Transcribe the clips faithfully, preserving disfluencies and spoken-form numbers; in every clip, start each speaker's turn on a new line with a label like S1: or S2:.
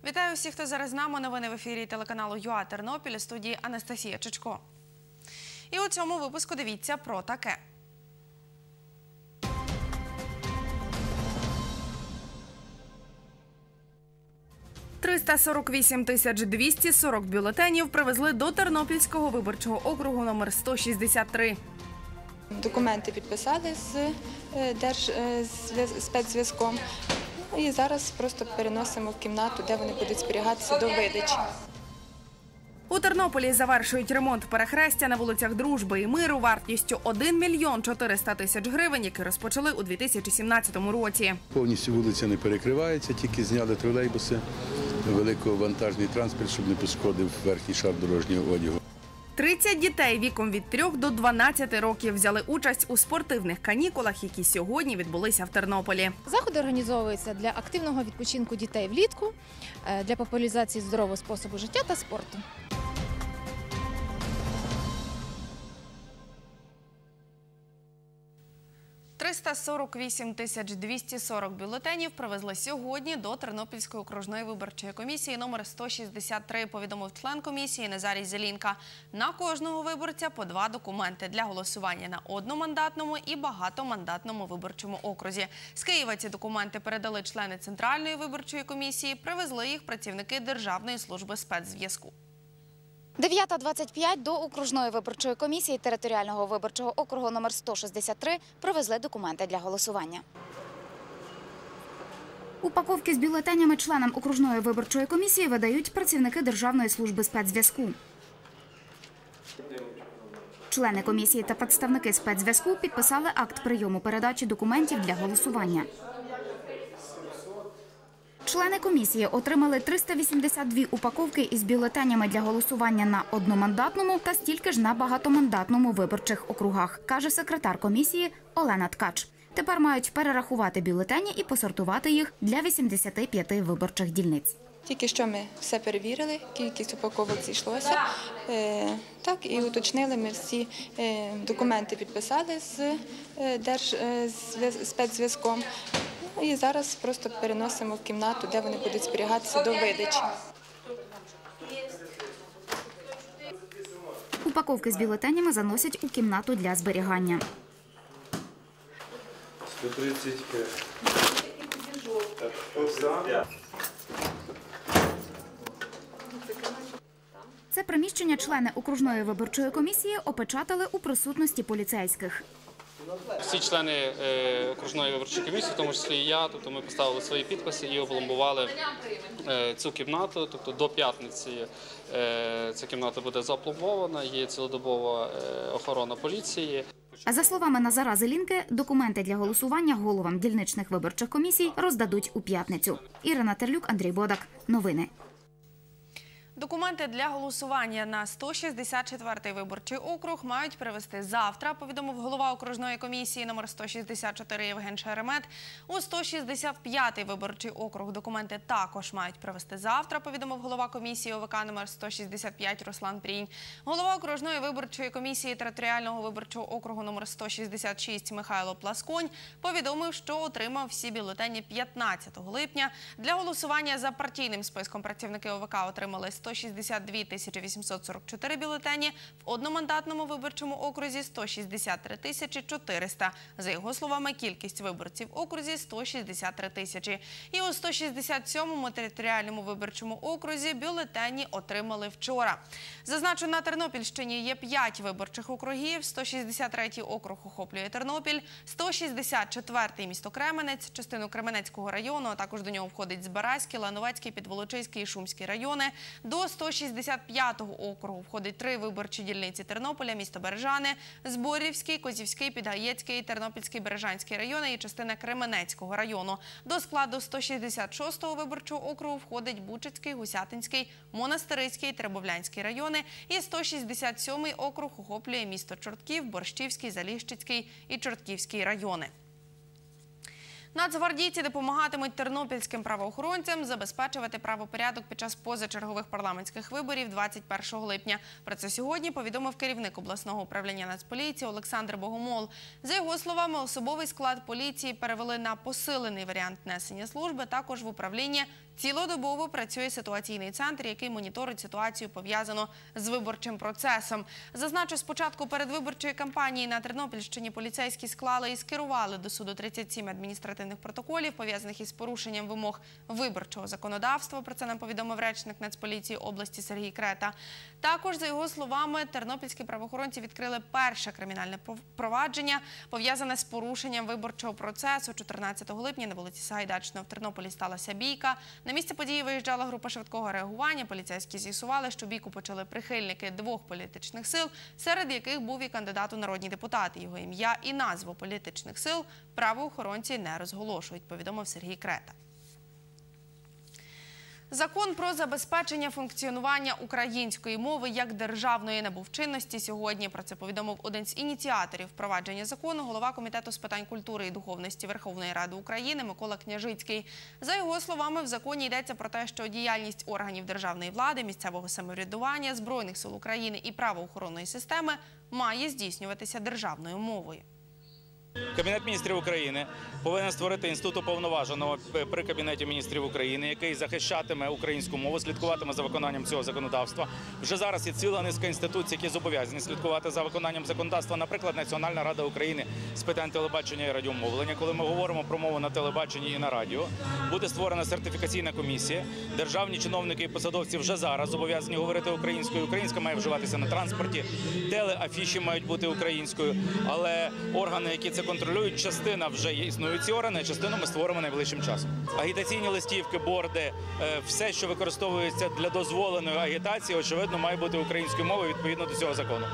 S1: Вітаю всіх, хто зараз з нами. Новини в ефірі телеканалу ЮА Тернопіль, у студії Анастасія Чичко. І у цьому випуску дивіться про таке. триста сорок вісім тисяч двісті сорок бюлетенів привезли до Тернопільського виборчого округу номер сто шістдесят три.
S2: Документи підписали з Держспецзв'язком і зараз просто переносимо в кімнату, де вони будуть зберігатися до видачі.
S1: У Тернополі завершують ремонт перехрестя на вулицях Дружби і Миру вартістю один мільйон чотириста тисяч гривень, які розпочали у дві тисячі сімнадцятому році.
S3: Повністю вулиця не перекривається, тільки зняли тролейбуси, великовантажний транспорт, щоб не пошкодив верхній шар дорожнього одягу.
S1: тридцять дітей віком від трьох до дванадцяти років взяли участь у спортивних канікулах, які сьогодні відбулися в Тернополі.
S4: Заходи організовуються для активного відпочинку дітей влітку, для популяризації здорового способу життя та спорту.
S1: триста сорок вісім тисяч двісті сорок бюлетенів привезли сьогодні до Тернопільської окружної виборчої комісії номер сто шістдесят три, повідомив член комісії Назарій Зелінка. На кожного виборця по два документи для голосування на одномандатному і багатомандатному виборчому окрузі. З Києва ці документи передали члени Центральної виборчої комісії, привезли їх працівники Державної служби спецзв'язку.
S5: дев'ята двадцять п'ять до окружної виборчої комісії територіального виборчого округу номер сто шістдесят три привезли документи для голосування. Упаковки з бюлетенями членам окружної виборчої комісії видають працівники Державної служби спецзв'язку. Члени комісії та представники спецзв'язку підписали акт прийому передачі документів для голосування. Члени комісії отримали триста вісімдесят дві упаковки із бюлетенями для голосування на одномандатному та стільки ж на багатомандатному виборчих округах, каже секретар комісії Олена Ткач. Тепер мають перерахувати бюлетені і посортувати їх для вісімдесяти п'яти виборчих дільниць.
S2: Тільки що ми все перевірили, кількість упаковок зійшлося, так, і уточнили, ми всі документи підписали з Держспецзв'язком. І зараз просто переносимо в кімнату, де вони будуть зберігатися до видачі.
S5: Упаковки з бюлетенями заносять у кімнату для зберігання.
S6: сто тридцять.
S5: Це приміщення члени окружної виборчої комісії опечатали у присутності поліцейських.
S7: Всі члени окружної виборчої комісії, в тому числі і я, тобто ми поставили свої підписи і опломбували цю кімнату. Тобто до п'ятниці ця кімната буде запломбована, є цілодобова охорона поліції.
S5: А за словами Назара Зелінки, документи для голосування головам дільничних виборчих комісій роздадуть у п'ятницю. Ірина Терлюк, Андрій Бодак. Новини.
S1: Документи для голосування на сто шістдесят четвертий виборчий округ мають привезти завтра, повідомив голова окружної комісії номер сто шістдесят чотири Євген Шеремет. У сто шістдесят п'ятий виборчий округ документи також мають привезти завтра, повідомив голова комісії ОВК номер сто шістдесят п'ять Руслан Прінь. Голова окружної виборчої комісії територіального виборчого округу номер сто шістдесят шість Михайло Пласконь повідомив, що отримав всі бюлетені п'ятнадцятого липня. Для голосування за партійним списком працівники ОВК отримали сто шістдесят дві тисячі вісімсот сорок чотири бюлетені, в одномандатному виборчому окрузі – сто шістдесят три тисячі чотириста. За його словами, кількість виборців в окрузі – сто шістдесят три тисячі. І у сто шістдесят сьомому територіальному виборчому окрузі бюлетені отримали вчора. Зазначу, на Тернопільщині є п'ять виборчих округів, сто шістдесят третій округ охоплює Тернопіль, сто шістдесят четвертий місто Кременець, частину Кременецького району, а також до нього входить Збаразький, Лановецький, Підволочиський і Шумський райони. До сто шістдесят п'ятого округу входить три виборчі дільниці Тернополя, місто Бережани, Зборівський, Козівський, Підгаєцький, Тернопільський, Бережанський райони і частина Кременецького району. До складу сто шістдесят шостого виборчого округу входить Бучацький, Гусятинський, Монастирський, Теребовлянський райони і сто шістдесят сьомий округ охоплює місто Чортків, Борщівський, Заліщицький і Чортківський райони. Нацгвардійці допомагатимуть тернопільським правоохоронцям забезпечувати правопорядок під час позачергових парламентських виборів двадцять першого липня. Про це сьогодні повідомив керівник обласного управління Нацполіції Олександр Богомол. За його словами, особовий склад поліції перевели на посилений варіант несення служби. Також в управлінні цілодобово працює ситуаційний центр, який моніторить ситуацію, пов'язану з виборчим процесом. Зазначу, спочатку передвиборчої кампанії на Тернопільщині поліцейські склали і скерували до суду тридцять сім адміністративних протоколів, пов'язаних із порушенням вимог виборчого законодавства. Про це нам повідомив речник Нацполіції області Сергій Крета. Також, за його словами, тернопільські правоохоронці відкрили перше кримінальне провадження, пов'язане з порушенням виборчого процесу. чотирнадцятого липня на вулиці Сагайдачного в Тернополі сталася бійка. На місце події виїжджала група швидкого реагування. Поліцейські з'ясували, що бійку почали прихильники двох політичних сил, серед яких був і кандидат у народні депутати. Його ім'я і назву політичних сил правоохоронці не розголошують, повідомив Сергій Крета. Закон про забезпечення функціонування української мови як державної набув чинності сьогодні. Про це повідомив один з ініціаторів впровадження закону голова Комітету з питань культури і духовності Верховної Ради України Микола Княжицький. За його словами, в законі йдеться про те, що діяльність органів державної влади, місцевого самоврядування, Збройних сил України і правоохоронної системи має здійснюватися державною мовою.
S6: Кабінет міністрів України повинен створити інститут уповноваженого при Кабінеті міністрів України, який захищатиме українську мову, слідкуватиме за виконанням цього законодавства. Вже зараз є ціла низка інституцій, які зобов'язані слідкувати за виконанням законодавства. Наприклад, Національна рада України з питань телебачення і радіомовлення. Коли ми говоримо про мову на телебаченні і на радіо, буде створена сертифікаційна комісія. Державні чиновники і посадовці вже зараз зобов'язані говорити українською. Українська має вживатися на транспорті, телеафіші мають бути українською, але органи, які це контролюють, частина вже є, існують ці органи, частину ми створимо найближчим часом. Агітаційні листівки, борди, все, що використовується для дозволеної агітації, очевидно, має бути українською мовою відповідно до цього закону.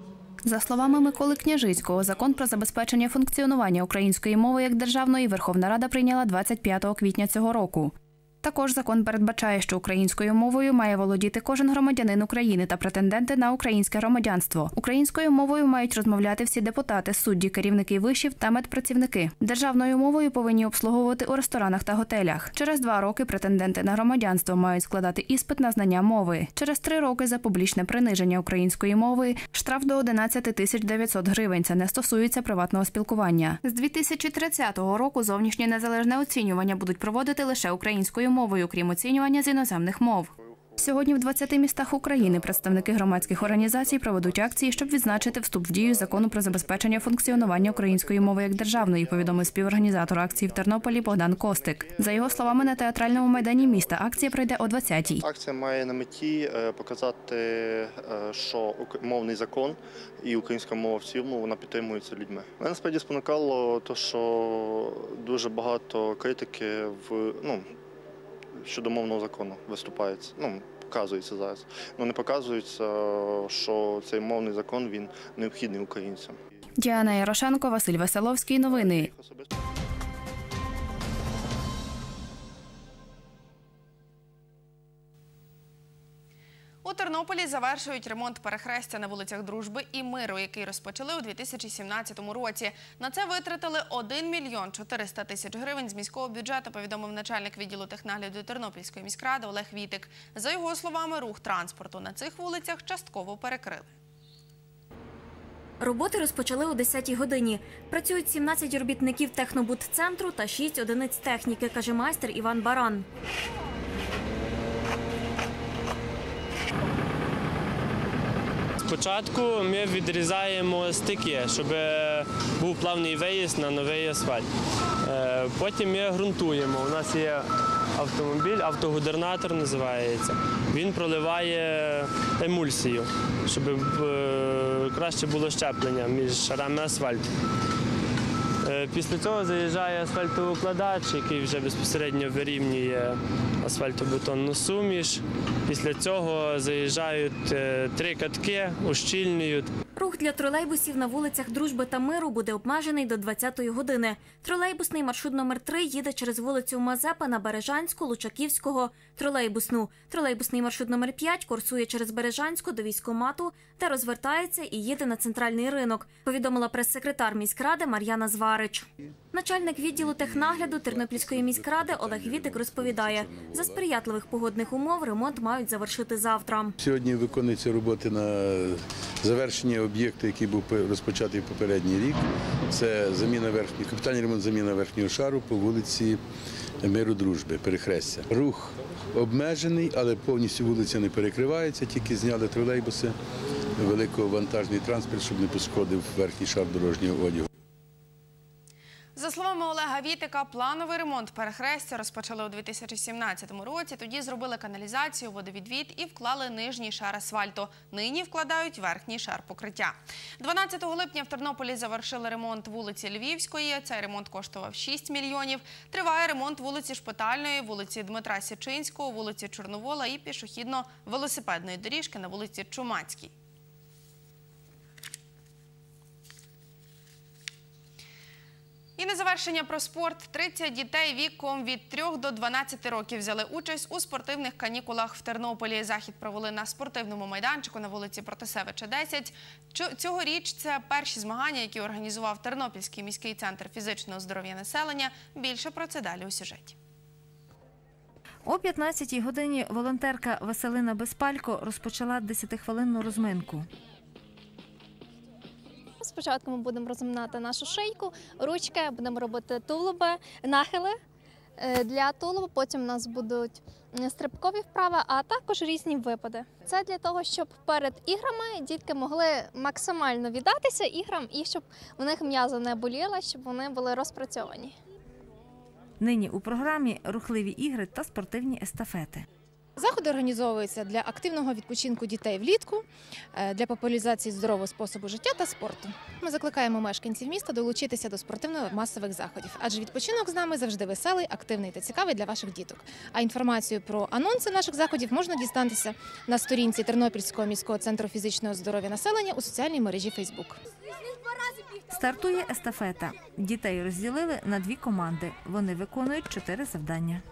S5: За словами Миколи Княжицького, закон про забезпечення функціонування української мови як державної Верховна Рада прийняла двадцять п'ятого квітня цього року. Також закон передбачає, що українською мовою має володіти кожен громадянин України та претенденти на українське громадянство. Українською мовою мають розмовляти всі депутати, судді, керівники вишів та медпрацівники. Державною мовою повинні обслуговувати у ресторанах та готелях. Через два роки претенденти на громадянство мають складати іспит на знання мови. Через три роки за публічне приниження української мови штраф до одинадцять тисяч дев'ятсот гривень. Це не стосується приватного спілкування. З дві тисячі тридцятого року зовнішнє незалежне оцінювання будуть проводити лише українською мовою, крім оцінювання з іноземних мов. Сьогодні в двадцяти містах України представники громадських організацій проведуть акції, щоб відзначити вступ в дію закону про забезпечення функціонування української мови як державної, повідомив співорганізатор акції в Тернополі Богдан Костик. За його словами, на театральному майдані міста акція пройде о двадцятій.
S8: Акція має на меті показати, що мовний закон і українська мова в цілому вона підтримується людьми. Мене насправді спонукало те, що дуже багато критики в ну. щодо мовного закону виступається, ну, показується зараз. Ну, не показується, що цей мовний закон, він необхідний українцям.
S5: Діана Ярошенко, Василь Веселовський. Новини.
S1: У Тернополі завершують ремонт перехрестя на вулицях Дружби і Миру, який розпочали у дві тисячі сімнадцятому році. На це витратили один мільйон чотириста тисяч гривень з міського бюджету, повідомив начальник відділу технагляду Тернопільської міськради Олег Вітик. За його словами, рух транспорту на цих вулицях частково перекрили.
S9: Роботи розпочали о десятій годині. Працюють сімнадцять робітників технобудцентру та шість одиниць техніки, каже майстер Іван Баран.
S10: Спочатку ми відрізаємо стики, щоб був плавний виїзд на новий асфальт. Потім ми ґрунтуємо. У нас є автомобіль, автогудернатор називається. Він проливає емульсію, щоб краще було щеплення між шарами асфальту. Після цього заїжджає асфальтоукладач, який вже безпосередньо вирівнює асфальтобетонну суміш. Після цього заїжджають три катки, ущільнюють.
S9: Рух для тролейбусів на вулицях Дружби та Миру буде обмежений до двадцятої години. Тролейбусний маршрут номер три їде через вулицю Мазепа на Бережанську, Лучаківського, тролейбусну. Тролейбусний маршрут номер п'ять курсує через Бережанську до військкомату, де розвертається і їде на центральний ринок, повідомила прес-секретар міськради Мар'яна Зварич. Начальник відділу технагляду Тернопільської міськради Олег Вітик розповідає, за сприятливих погодних умов ремонт мають завершити завтра.
S3: Сьогодні виконуються роботи на завершення об'єкту, який був розпочатий попередній рік. Це заміна верхнього, капітальний ремонт, заміна верхнього шару по вулиці Миру Дружби, перехрестя. Рух обмежений, але повністю вулиця не перекривається, тільки зняли тролейбуси, великовантажний транспорт, щоб не пошкодив верхній шар дорожнього одягу.
S1: За словами Олега Вітика, плановий ремонт перехрестя розпочали у дві тисячі сімнадцятому році. Тоді зробили каналізацію, водовідвід і вклали нижній шар асфальту. Нині вкладають верхній шар покриття. дванадцятого липня в Тернополі завершили ремонт вулиці Львівської. Цей ремонт коштував шість мільйонів. Триває ремонт вулиці Шпитальної, вулиці Дмитра Січинського, вулиці Чорновола і пішохідно-велосипедної доріжки на вулиці Чумацькій. І на завершення про спорт. тридцять дітей віком від трьох до дванадцяти років взяли участь у спортивних канікулах в Тернополі. Захід провели на спортивному майданчику на вулиці Протасевича, десять. Цьогоріч це перші змагання, які організував Тернопільський міський центр фізичного здоров'я населення. Більше про це далі у сюжеті.
S11: О п'ятнадцятій годині волонтерка Василина Безпалько розпочала десятихвилинну розминку.
S12: Спочатку ми будемо розминати нашу шийку, ручки, будемо робити тулуби, нахили для тулуба, потім у нас будуть стрибкові вправи, а також різні випади. Це для того, щоб перед іграми дітки могли максимально віддатися іграм і щоб у них м'язи не боліли, щоб вони були розпрацьовані.
S11: Нині у програмі рухливі ігри та спортивні естафети.
S4: Заходи організовуються для активного відпочинку дітей влітку, для популяризації здорового способу життя та спорту. Ми закликаємо мешканців міста долучитися до спортивно-масових заходів, адже відпочинок з нами завжди веселий, активний та цікавий для ваших діток. А інформацію про анонси наших заходів можна дізнатися на сторінці Тернопільського міського центру фізичного здоров'я населення у соціальній мережі Фейсбук.
S11: Стартує естафета. Дітей розділили на дві команди. Вони виконують чотири завдання.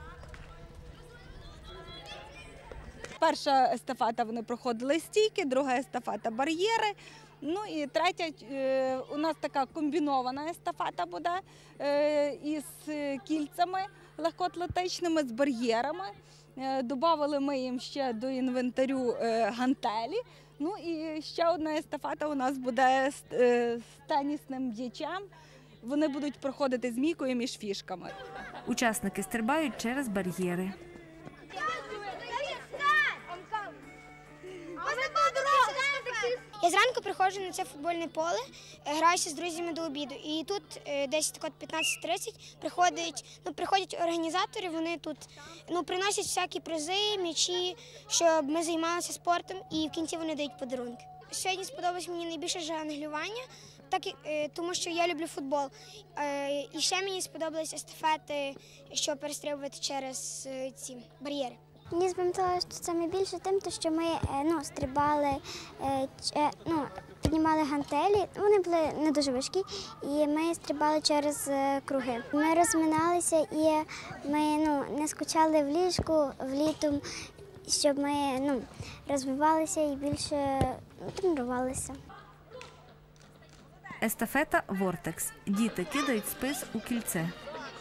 S13: Перша естафета вони проходили стійки, друга естафета бар'єри. Ну і третя у нас така комбінована естафета буде із кільцями легкоатлетичними, з бар'єрами. Добавили ми їм ще до інвентарю гантелі. Ну і ще одна естафета у нас буде з тенісним м'ячем. Вони будуть проходити змійкою між фішками.
S11: Учасники стрибають через бар'єри.
S14: Я зранку приходжу на це футбольне поле, граюся з друзями до обіду. І тут десь п'ятнадцять тридцять приходять, ну, приходять організатори, вони тут ну, приносять всякі призи, м'ячі, щоб ми займалися спортом, і в кінці вони дають подарунки. Сьогодні сподобалось мені найбільше жонглювання, так, тому що я люблю футбол. І ще мені сподобались естафети, щоб перестрибувати через ці бар'єри.
S15: Мені сподобалося саме більше тим, що ми ну, стрибали, ну, піднімали гантелі, вони були не дуже важкі, і ми стрибали через круги. Ми розминалися і ми ну, не скучали в ліжку влітом, щоб ми ну, розвивалися і більше тренувалися.
S11: Естафета «Вортекс». Діти кидають спис у кільце.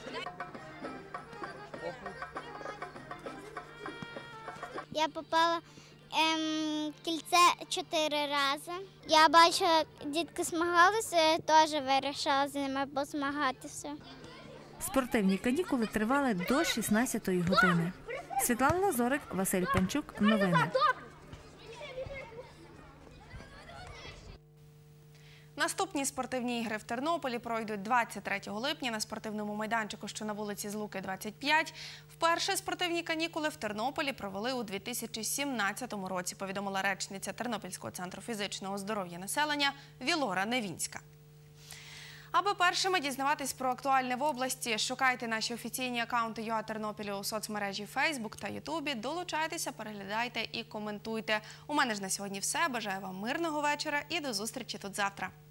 S15: Я попала ем, кільце чотири рази. Я бачила, дітки змагалися, теж вирішила з ними позмагатися.
S11: Спортивні канікули тривали до шістнадцятої години. Світлана Лазорик, Василь Панчук. Новини.
S1: Наступні спортивні ігри в Тернополі пройдуть двадцять третього липня на спортивному майданчику, що на вулиці Злуки, двадцять п'ять. Вперше спортивні канікули в Тернополі провели у дві тисячі сімнадцятому році, повідомила речниця Тернопільського центру фізичного здоров'я населення Вілора Невінська. Аби першими дізнаватись про актуальне в області, шукайте наші офіційні акаунти ЮА Тернопіль у соцмережі Фейсбук та Ютубі, долучайтеся, переглядайте і коментуйте. У мене ж на сьогодні все. Бажаю вам мирного вечора і до зустрічі тут завтра.